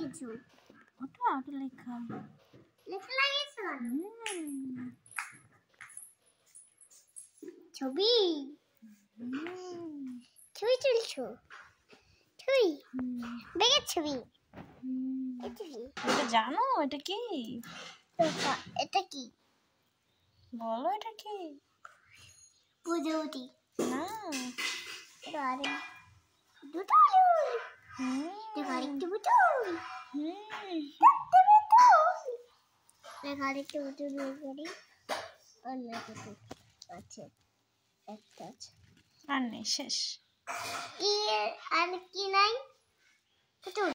কিছু ওটা লেখা লাগিয়েছো ছবি ছবি তুলছো ছবি বেগের ছবি এটা জানো এটা কি এটা কি বলো এটা কি পুজোটি না আরে দুটো আরেকটি বুটুল আরেকটি বুটুল করি অন্য কিছু আছে একটা আছে আর নেই শেষ কি আর কি নাই